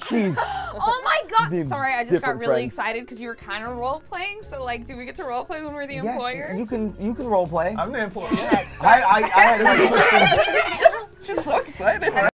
She's. Oh my god! Sorry, I just got really friends. excited because you were kind of role playing. So like, do we get to role play when we're the employer? You can role play. I'm the employer. I had to She's so excited.